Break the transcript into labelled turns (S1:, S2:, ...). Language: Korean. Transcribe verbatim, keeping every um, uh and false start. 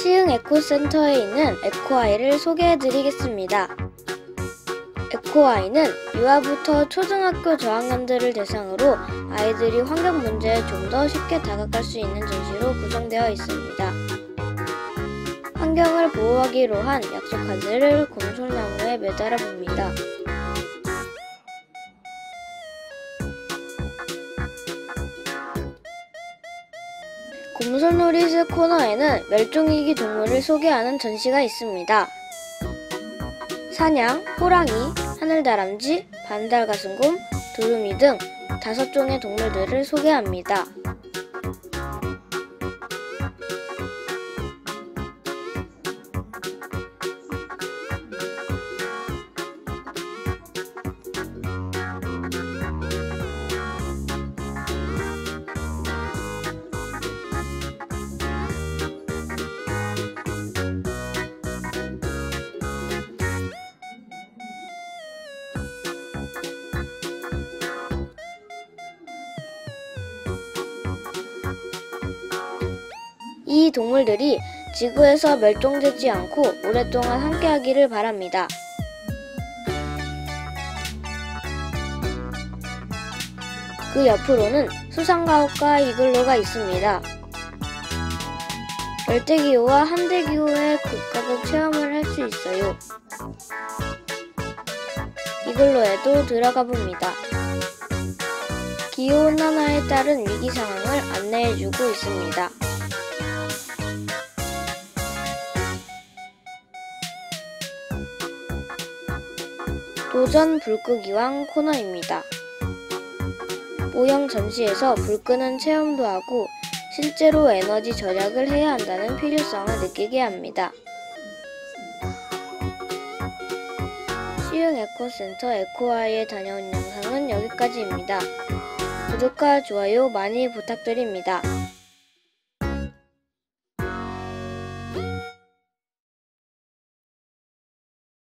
S1: 시흥 에코센터에 있는 에코아이를 소개해드리겠습니다. 에코아이는 유아부터 초등학교 저학년들을 대상으로 아이들이 환경 문제에 좀 더 쉽게 다가갈 수 있는 전시로 구성되어 있습니다. 환경을 보호하기로 한 약속 카드를 곰솔나무에 매달아 봅니다. 곰솔놀이즈 코너에는 멸종위기 동물을 소개하는 전시가 있습니다. 사냥, 호랑이, 하늘다람쥐, 반달가슴곰, 두루미 등 다섯 종의 동물들을 소개합니다. 이 동물들이 지구에서 멸종되지 않고 오랫동안 함께하기를 바랍니다. 그 옆으로는 수상가옥과 이글루가 있습니다. 열대기후와 한대기후의 극과 극 체험을 할 수 있어요. 이글루에도 들어가 봅니다. 기후온난화에 따른 위기 상황을 안내해주고 있습니다. 도전 불끄기왕 코너입니다. 모형 전시에서 불 끄는 체험도 하고 실제로 에너지 절약을 해야 한다는 필요성을 느끼게 합니다. 시흥 에코센터 에코아이에 다녀온 영상은 여기까지입니다. 구독과 좋아요 많이 부탁드립니다.